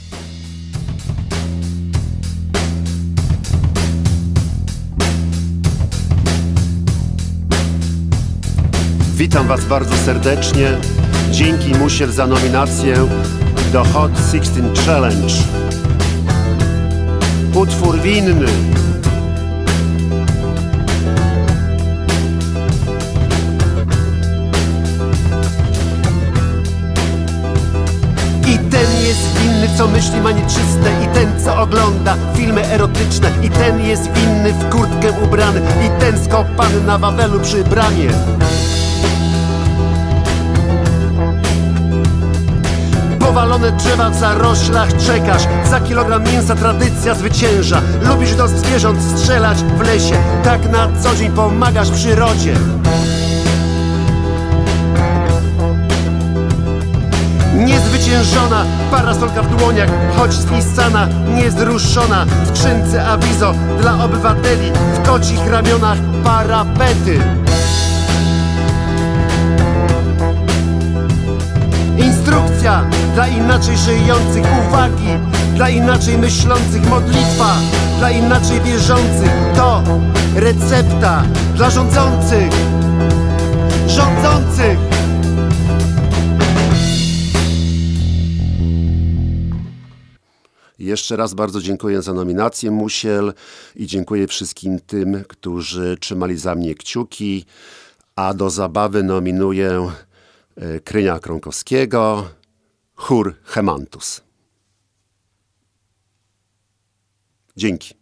Witam Was bardzo serdecznie. Dzięki Musiel za nominację do Hot 16 Challenge. Utwór winny. I ten jest winny, co myśli ma nieczyste, i ten, co ogląda filmy erotyczne, i ten jest winny, w kurtkę ubrany, i ten skopany na Wawelu przy bramie. Powalone drzewa w zaroślach czekasz, za kilogram mięsa tradycja zwycięża. Lubisz do zwierząt strzelać w lesie, tak na co dzień pomagasz przyrodzie. Niezwyciężona, parasolka w dłoniach, choć spisana, niezruszona. W skrzynce awizo dla obywateli, w kocich ramionach parapety. Instrukcja dla inaczej żyjących, uwagi dla inaczej myślących, modlitwa dla inaczej wierzących. To recepta dla rządzących. Jeszcze raz bardzo dziękuję za nominację Musiel i dziękuję wszystkim tym, którzy trzymali za mnie kciuki, a do zabawy nominuję Krynia Krąkowskiego, chór Hemantus. Dzięki.